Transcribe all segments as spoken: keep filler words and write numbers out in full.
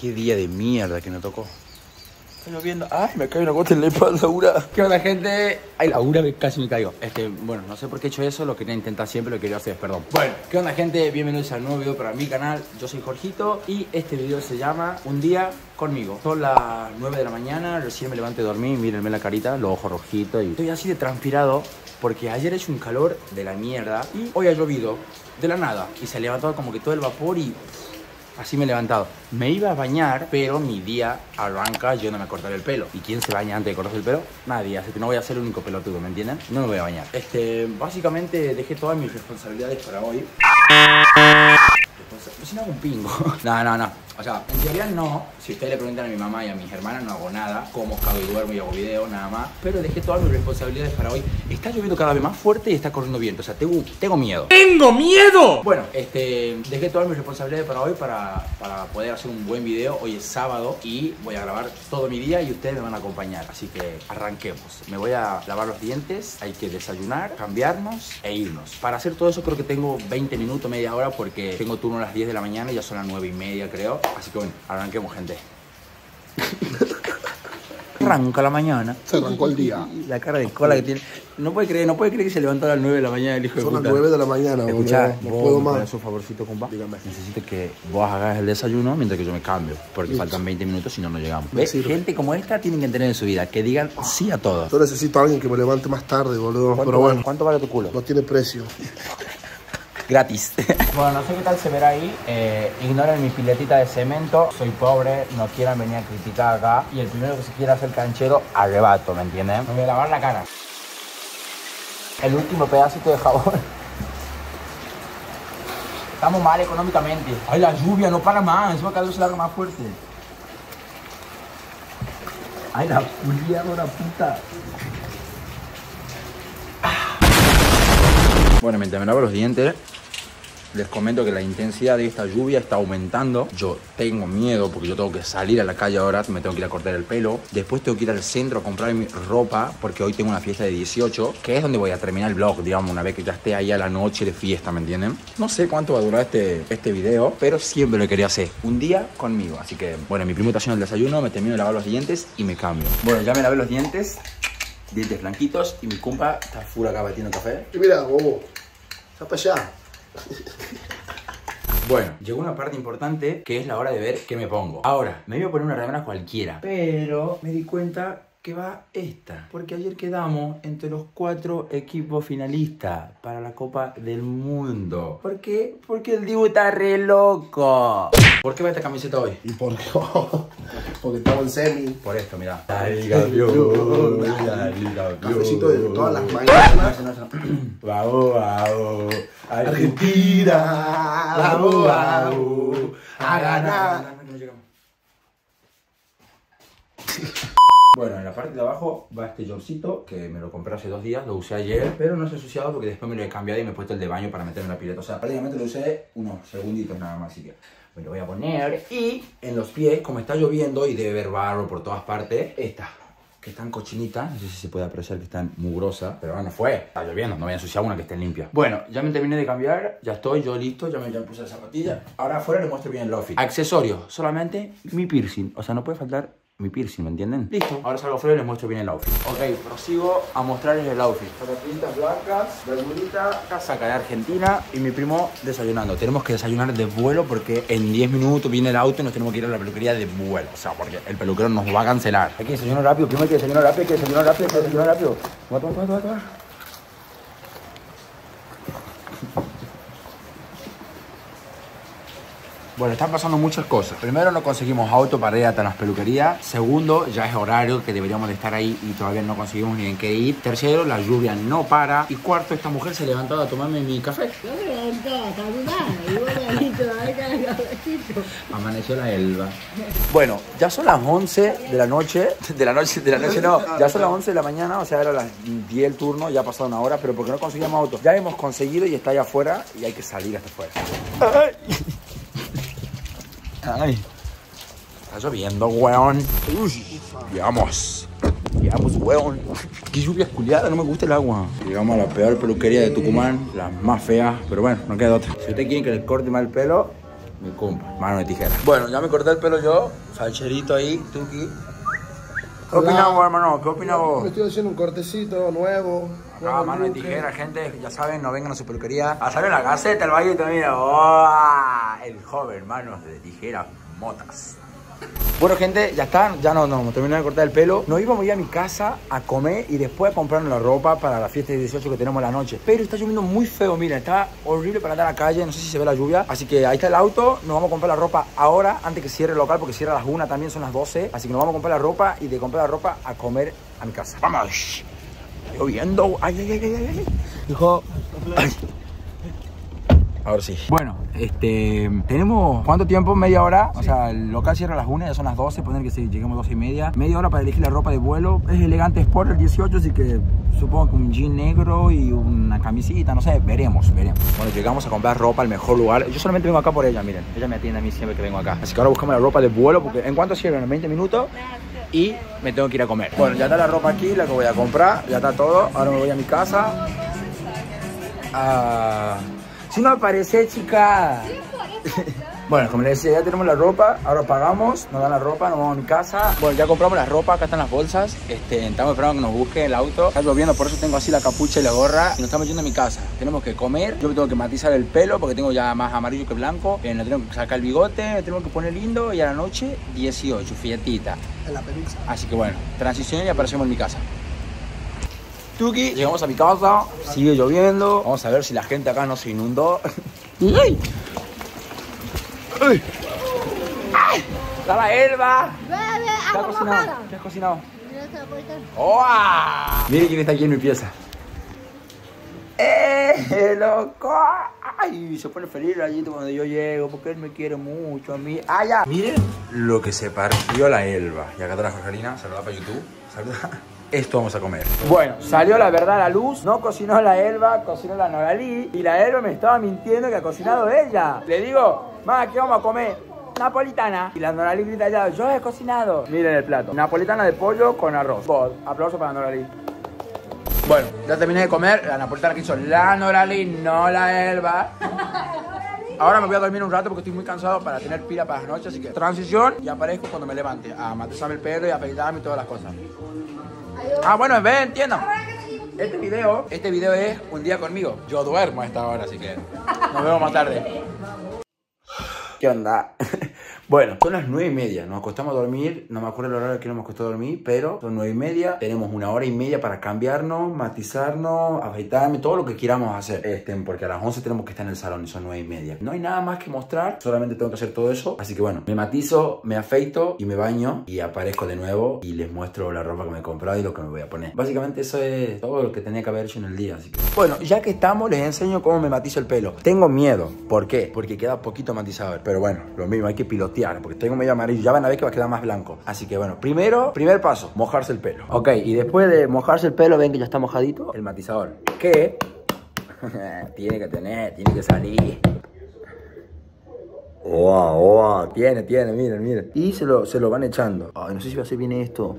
Qué día de mierda que me tocó. Está lloviendo. Ay, me cae una gota en la espalda, Laura. ¿Qué onda, gente? Ay, Laura, casi me caigo. Este, bueno, no sé por qué he hecho eso. Lo quería intentar siempre, lo quería hacer, perdón. Bueno, ¿qué onda, gente? Bienvenidos al nuevo video para mi canal. Yo soy Jorgito y este video se llama Un día conmigo. Son las nueve de la mañana, recién me levanté de dormir. Mírenme la carita, los ojos rojitos. Y estoy así de transpirado porque ayer hecho un calor de la mierda y hoy ha llovido de la nada. Y se ha levantado como que todo el vapor y... así me he levantado. Me iba a bañar, pero mi día arranca yéndome a cortar el pelo. ¿Y quién se baña antes de cortarse el pelo? Nadie, así que no voy a ser el único pelotudo, ¿me entienden? No me voy a bañar. Este, básicamente dejé todas mis responsabilidades para hoy. Si no hago un pingo. No, no, no. O sea, en teoría no. Si ustedes le preguntan a mi mamá y a mis hermanas, no hago nada. Como, cago y duermo y hago video, nada más. Pero dejé todas mis responsabilidades para hoy. Está lloviendo cada vez más fuerte y está corriendo viento. O sea, tengo, tengo miedo. ¡Tengo miedo! Bueno, este, dejé todas mis responsabilidades para hoy para, para poder hacer un buen video. Hoy es sábado y voy a grabar todo mi día y ustedes me van a acompañar. Así que arranquemos. Me voy a lavar los dientes. Hay que desayunar, cambiarnos e irnos. Para hacer todo eso creo que tengo veinte minutos, media hora, porque tengo turno a las diez de la mañana y ya son las nueve y media, creo. Así que bueno, arranquemos, gente. Arranca la mañana. Se arrancó el día. La cara de cola que tiene. No puede creer, no puede creer que se levantó a las nueve de la mañana el hijo de puta. Son las nueve de la mañana, Escuchá, no vos puedo me más. pones un favorcito, compa. Dígame. Necesito que vos hagas el desayuno mientras que yo me cambio. Porque Listo. faltan veinte minutos si no, no llegamos. Me ¿Ves? sirve. Gente como esta tienen que tener en su vida. Que digan sí a todo. Yo necesito a alguien que me levante más tarde, boludo. ¿Cuánto, Pero bueno, ¿Cuánto vale tu culo? no tiene precio. Gratis. Bueno, no sé qué tal se verá ahí. Eh, ignoren mi piletita de cemento. Soy pobre, no quieran venir a criticar acá. Y el primero que se quiera hacer canchero, arrebato, ¿me entienden? Me voy a lavar la cara. El último pedacito de jabón. Estamos mal económicamente. Ay, la lluvia no para más. Encima cada vez se larga más fuerte. Ay, la puliadora puta. Bueno, mientras me lavo los dientes, les comento que la intensidad de esta lluvia está aumentando. Yo tengo miedo porque yo tengo que salir a la calle ahora, me tengo que ir a cortar el pelo. Después tengo que ir al centro a comprar mi ropa porque hoy tengo una fiesta de dieciocho, que es donde voy a terminar el vlog, digamos, una vez que ya esté ahí a la noche de fiesta, ¿me entienden? No sé cuánto va a durar este, este video, pero siempre lo quería hacer. Un día conmigo, así que, bueno, mi primo está haciendo el desayuno, me termino de lavar los dientes y me cambio. Bueno, ya me lavé los dientes, dientes blanquitos, y mi compa está full acá batiendo café. Y mira, bobo, está para allá. Bueno, llegó una parte importante que es la hora de ver qué me pongo. Ahora, me iba a poner una remera cualquiera, pero me di cuenta que va esta, porque ayer quedamos entre los cuatro equipos finalistas para la Copa del Mundo. ¿Por qué? Porque el Dibu está re loco. ¿Por qué va esta camiseta hoy? ¿Y por qué? Porque estamos en semi. Por esto, mirá. Dale, campeón. Dale, campeón. Cafecito de todas las mañanas. Vamos, vamos. Argentina, vamos, vamos a ganar. Bueno, en la parte de abajo va este shortcito que me lo compré hace dos días, lo usé ayer, pero no se ha ensuciado porque después me lo he cambiado y me he puesto el de baño para meterme en la pileta. O sea, prácticamente lo usé unos segunditos nada más, así que me lo voy a poner. Y en los pies, como está lloviendo y debe haber barro por todas partes, esta, que están cochinitas, no sé si se puede apreciar que están mugrosas, pero bueno, fue, está lloviendo, no voy a ensuciar una que esté limpia. Bueno, ya me terminé de cambiar, ya estoy yo listo, ya me, ya me puse la zapatilla. Ahora afuera les muestro bien el outfit. Accesorios, solamente mi piercing, o sea, no puede faltar mi piercing, ¿me entienden? Listo. Ahora salgo afuera y les muestro bien el outfit. Ok, prosigo a mostrarles el outfit. Zapatillas blancas, bermudita, casaca de Argentina y mi primo desayunando. Tenemos que desayunar de vuelo porque en diez minutos viene el auto y nos tenemos que ir a la peluquería de vuelo. O sea, porque el peluquero nos va a cancelar. Hay que desayunar rápido, primero hay que desayunar rápido, hay que desayunar rápido, hay que desayunar rápido. Toma, toma, toma, toma. Bueno, están pasando muchas cosas. Primero, no conseguimos auto para ir hasta las peluquerías. Segundo, ya es horario que deberíamos de estar ahí y todavía no conseguimos ni en qué ir. Tercero, la lluvia no para. Y cuarto, esta mujer se levantó a tomarme mi café. No me levantó a caminar, y vos ahí todavía con el cafecito. Amaneció la Elba. Bueno, ya son las once de la noche. De la noche, de la noche no. Ya son las once de la mañana, o sea, era las diez el turno. Ya ha pasado una hora, pero porque no conseguíamos auto. Ya hemos conseguido y está allá afuera y hay que salir hasta afuera. ¡Ay! Ay, está lloviendo, weón. Uy, llegamos. Llegamos, weón. Qué lluvia culiada, no me gusta el agua. Llegamos a la peor peluquería de Tucumán, la más fea, pero bueno, no queda otra. Si ustedes quieren que les corte mal el pelo, Mi compa, mano de tijera. Bueno, ya me corté el pelo yo, falcherito ahí, tuki. ¿Qué opinas vos, hermano? ¿Qué opinas vos? Me estoy haciendo un cortecito nuevo. Acá, mano de tijera, gente, ya saben, no vengan a su peluquería. A salir en la Gaceta, el Valle también. ¡Oh! El joven, manos de tijera, motas. Bueno, gente, ya está, ya no, no, terminé de cortar el pelo. Nos íbamos a ir a mi casa a comer y después a comprarnos la ropa para la fiesta de dieciocho que tenemos la noche. Pero está lloviendo muy feo, miren, está horrible para andar a la calle, no sé si se ve la lluvia. Así que ahí está el auto, nos vamos a comprar la ropa ahora, antes que cierre el local, porque cierra a las una, también son las doce. Así que nos vamos a comprar la ropa y de comprar la ropa a comer a mi casa. ¡Vamos! Está lloviendo. ¡Ay, ay, ay, ay, ay! Dijo... Ay. Ahora sí. Bueno, este... Tenemos... ¿Cuánto tiempo? ¿Media hora? O sea, el local cierra a las una, ya son las doce. Poner que sí, lleguemos a doce y media. Media hora para elegir la ropa de vuelo. Es elegante Sport el dieciocho, así que... Supongo que un jean negro y una camisita, no sé. Veremos, veremos. Bueno, llegamos a comprar ropa al mejor lugar. Yo solamente vengo acá por ella, miren. Ella me atiende a mí siempre que vengo acá. Así que ahora buscamos la ropa de vuelo, porque ¿en cuánto cierran? En veinte minutos. Y me tengo que ir a comer. Bueno, ya está la ropa aquí, la que voy a comprar. Ya está todo. Ahora me voy a mi casa. Ah... Si no aparece, chica. Bueno, como les decía, ya tenemos la ropa. Ahora pagamos, nos dan la ropa, nos vamos a mi casa. Bueno, ya compramos la ropa, acá están las bolsas. Este, estamos esperando que nos busque el auto. Está lloviendo, por eso tengo así la capucha y la gorra. Y nos estamos yendo a mi casa. Tenemos que comer. Yo me tengo que matizar el pelo porque tengo ya más amarillo que blanco. Eh, nos tenemos que sacar el bigote, me tenemos que poner lindo. Y a la noche, dieciocho, fietita. En la pelusa. Así que bueno, transición y aparecemos en mi casa. Tuki, llegamos a mi casa, sigue lloviendo. Vamos a ver si la gente acá no se inundó. ¡Ay! ¡Ay! ¡Ay! ¡Está la Elba! Bebe, ¿Qué has agua cocinado? mojada. ¿Qué has cocinado? Mira esta puerta. ¡Oh! Miren quién está aquí en mi pieza. ¡Eh, loco! ¡Ay! Se pone feliz Rayito cuando yo llego porque él me quiere mucho a mí. ¡Ah, ya! Miren lo que se partió la Elba. Y acá está la Jorgelina. Saluda para YouTube. Saluda. Esto vamos a comer. Bueno, salió la verdad a la luz. No cocinó la Elba, cocinó la Noralí. Y la Elba me estaba mintiendo que ha cocinado ella. Le digo, ma, ¿qué vamos a comer? Napolitana. Y la Noralí grita allá, yo he cocinado. Miren el plato. Napolitana de pollo con arroz. Vos, aplauso para la Noralí. Bueno, ya terminé de comer. La napolitana que hizo la Noralí, no la Elba. Ahora me voy a dormir un rato porque estoy muy cansado para tener pila para las noches. Así que transición y aparezco cuando me levante. A matizarme el pelo y a afeitarme y todas las cosas. Ah, bueno, ven, entiendan. Este video, este video es un día conmigo. Yo duermo a esta hora, así que nos vemos más tarde. ¿Qué onda? Bueno, son las nueve y media, nos acostamos a dormir. No me acuerdo el horario que nos hemos acostado a dormir, pero son nueve y media. Tenemos una hora y media para cambiarnos, matizarnos, afeitarme, todo lo que queramos hacer. Este, porque a las once tenemos que estar en el salón y son nueve y media. No hay nada más que mostrar, solamente tengo que hacer todo eso. Así que bueno, me matizo, me afeito y me baño y aparezco de nuevo y les muestro la ropa que me he comprado y lo que me voy a poner. Básicamente eso es todo lo que tenía que haber hecho en el día. Así que bueno, ya que estamos, les enseño cómo me matizo el pelo. Tengo miedo, ¿por qué? Porque queda poquito matizado, pero bueno, lo mismo, hay que pilotear. Porque tengo medio amarillo, ya van a ver que va a quedar más blanco. Así que bueno, primero, primer paso, mojarse el pelo. Ok, y después de mojarse el pelo, ven que ya está mojadito el matizador. Que tiene que tener, tiene que salir. Oh, oh, tiene, tiene, miren, miren. Y se lo, se lo van echando. Ay, no sé si va a hacer bien esto.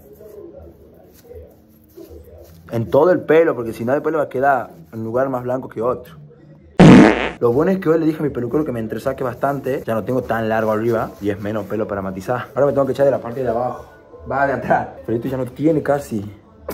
En todo el pelo, porque si no el pelo va a quedar en un lugar más blanco que otro. Lo bueno es que hoy le dije a mi peluquero que me entresaque bastante. Ya no tengo tan largo arriba y es menos pelo para matizar. Ahora me tengo que echar de la parte de abajo. Va de atrás. Pero esto ya no tiene casi.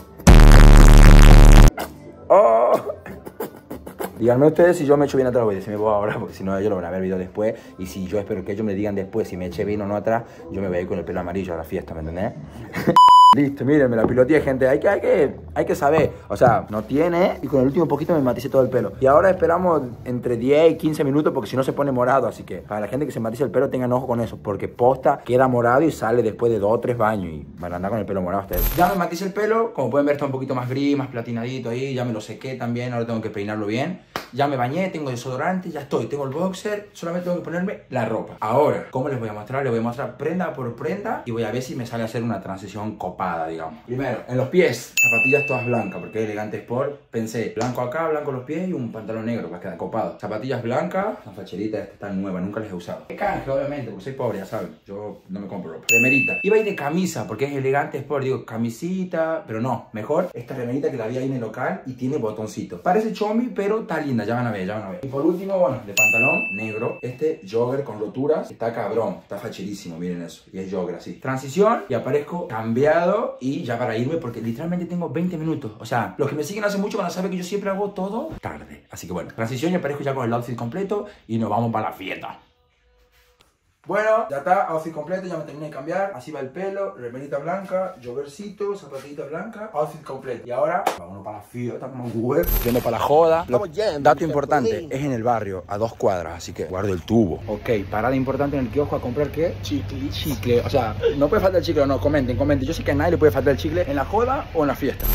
¡Oh! Díganme ustedes si yo me echo bien atrás. Voy a decirme vos ahora, porque si no ellos lo van a ver el video después. Y si yo espero que ellos me digan después si me eché bien o no atrás, yo me voy a ir con el pelo amarillo a la fiesta, ¿me entendés? Listo, miren, me la piloteé, gente. Hay que, hay, que, hay que saber. O sea, no tiene. Y con el último poquito me maticé todo el pelo. Y ahora esperamos entre diez y quince minutos porque si no se pone morado. Así que para la gente que se matiza el pelo, tengan ojo con eso. Porque posta queda morado y sale después de dos o tres baños. Y van a andar con el pelo morado ustedes. Ya me maticé el pelo. Como pueden ver, está un poquito más gris, más platinadito ahí. Ya me lo sequé también. Ahora tengo que peinarlo bien. Ya me bañé, tengo desodorante, ya estoy. Tengo el boxer. Solamente tengo que ponerme la ropa. Ahora, ¿cómo les voy a mostrar? Les voy a mostrar prenda por prenda. Y voy a ver si me sale a hacer una transición copada, digamos. Primero, en los pies, zapatillas todas blancas, porque es elegante sport. Pensé, blanco acá, blanco los pies y un pantalón negro para quedar copado. Zapatillas blancas, las facheritas estas están nuevas, nunca las he usado. De canje, obviamente, porque soy pobre, ya saben. Yo no me compro ropa. Remerita. Iba a ir de camisa, porque es elegante sport. Digo, camisita, pero no. Mejor esta remerita que la vi ahí en el local y tiene botoncito. Parece chomi, pero está linda. linda, ya van a ver, ya van a ver. Y por último, bueno, de pantalón negro, este jogger con roturas, está cabrón, está facherísimo, miren eso. Y es jogger así. Transición y aparezco cambiado y ya para irme porque literalmente tengo veinte minutos. O sea, los que me siguen hace mucho van a saber que yo siempre hago todo tarde. Así que bueno, transición y aparezco ya con el outfit completo y nos vamos para la fiesta. Bueno, ya está, outfit completo, ya me terminé de cambiar. Así va el pelo, remerita blanca, joggercito, zapatillita blanca, outfit completo. Y ahora, vámonos para la fiesta como web. Yendo para la joda. Lo, dato importante, es en el barrio, a dos cuadras, así que guardo el tubo. Ok, parada importante en el kiosco a comprar ¿qué? Chicle. Chicle, o sea, no puede faltar el chicle, no, comenten, comenten. Yo sé que a nadie le puede faltar el chicle en la joda o en la fiesta.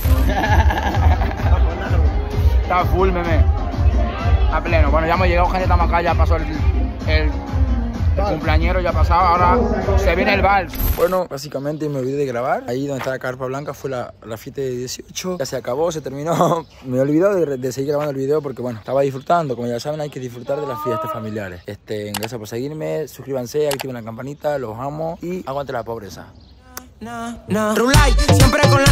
Está full, meme. A pleno. Bueno, ya hemos llegado, gente, estamos acá, ya pasó el... el El cumpleañero ya pasaba, ahora se viene el vals. Bueno, básicamente me olvidé de grabar. Ahí donde está la carpa blanca fue la, la fiesta de dieciocho. Ya se acabó, se terminó. Me olvidé de, de seguir grabando el video porque, bueno, estaba disfrutando. Como ya saben, hay que disfrutar de las fiestas familiares. Este, gracias por seguirme, suscríbanse, activen la campanita, los amo y aguante la pobreza. No, no. Siempre con la